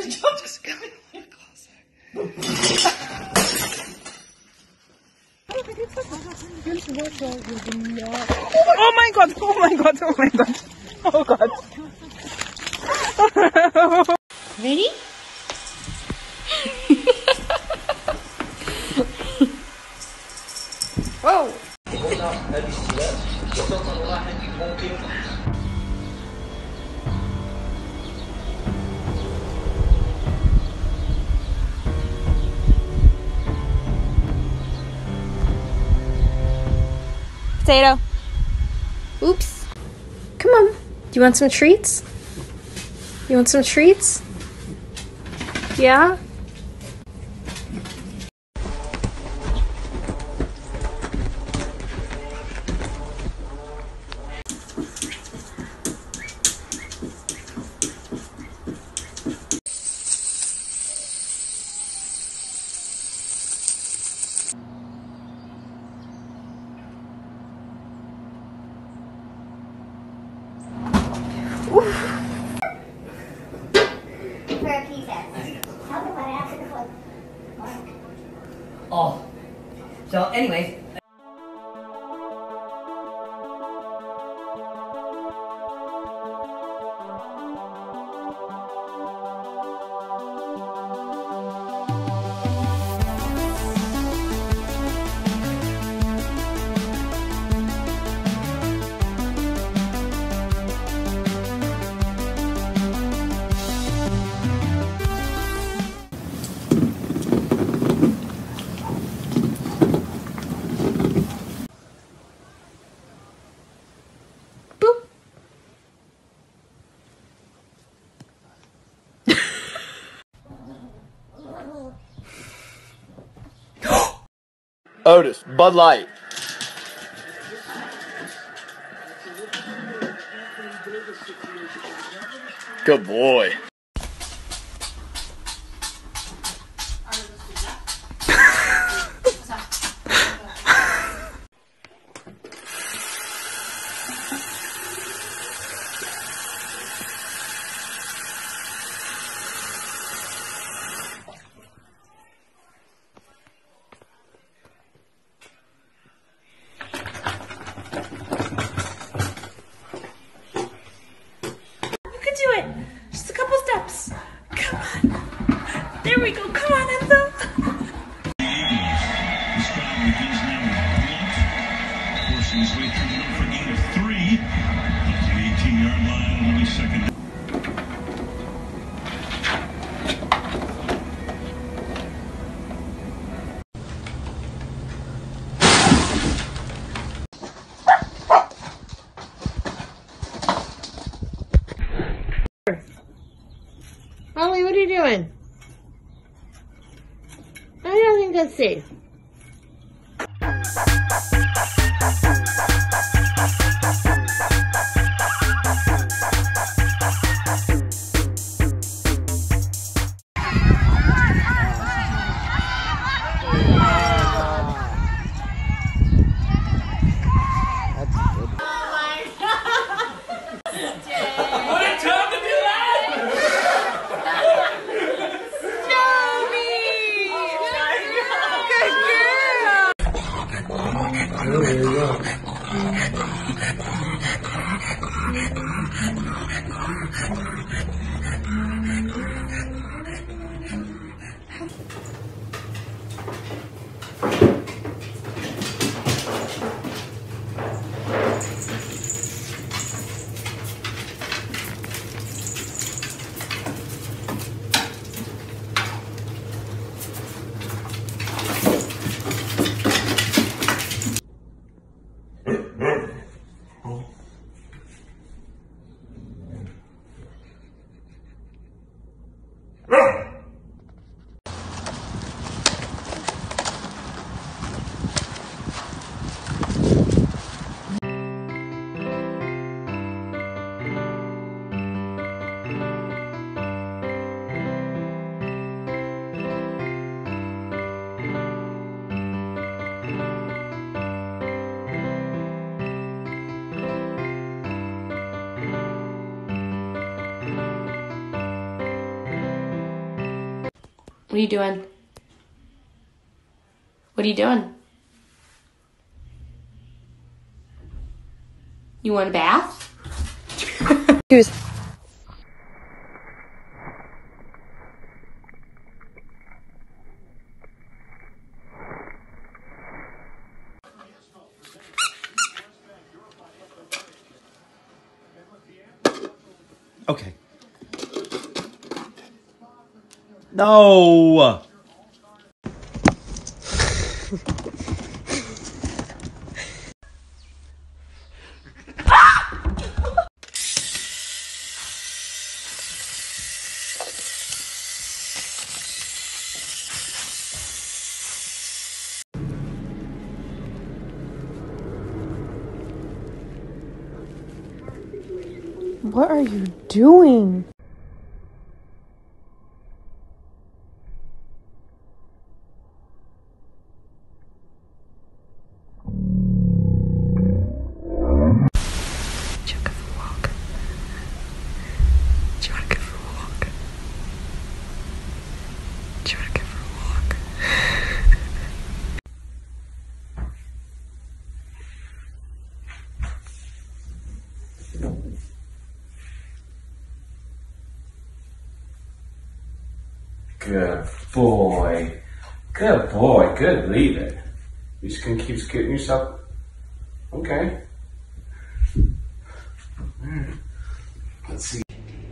Just come in closer. Oh my god, oh my god, oh my god. Oh god. Ready? Whoa! Potato. Oops. Come on. Do you want some treats? You want some treats? Yeah? Oh, so anyways. Otis, Bud Light. Good boy. Just a couple steps. Come on. There we go. Come on, Enzo. Forcing his way through the middle for a gain of 3. Up to the 18-yard line on the second. Holly, what are you doing? I don't think that's safe. There you go. What are you doing? What are you doing? You want a bath? Cheers. Okay. No! What are you doing? Good boy. Good boy. Good leaving. You just gonna keep scooting yourself. Okay. Alright. Let's see.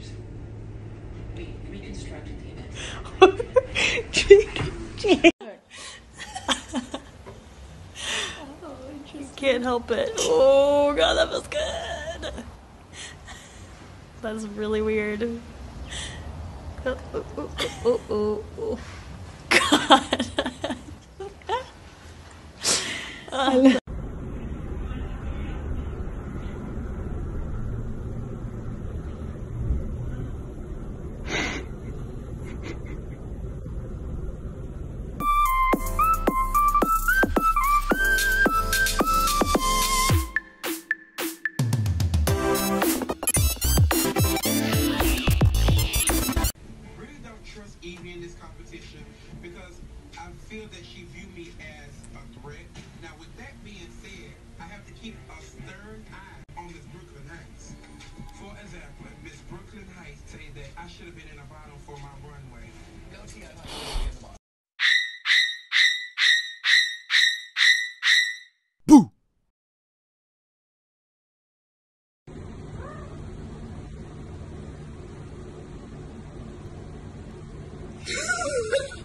Can't help it. Oh god, that feels good. That's really weird. Oh. God. In this competition because I feel that she viewed me as a threat. Now, with that being said, I have to keep a stern eye on Miss Brooklyn Heights. For example, if Miss Brooklyn Heights say that I should have been in the bottom for my runway. Boo!